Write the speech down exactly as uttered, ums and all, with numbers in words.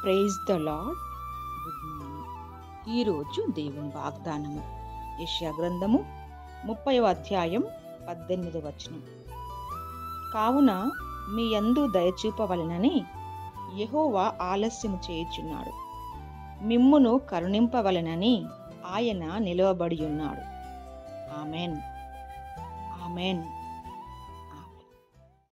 Praise the Lord. Good morning. ఈరోజు దేవుని వాగ్దానము యెషయా గ్రంథము ముప్పైవ అధ్యాయం పద్దెనిమిదవ వచనం. కావున మీ యందు దయచూపవలెనని యెహోవా ఆలస్యము చేయుచున్నాడు, మిమ్మును కరుణింపవలెనని ఆయన నిలువబడి ఉన్నాడు. Amen, amen.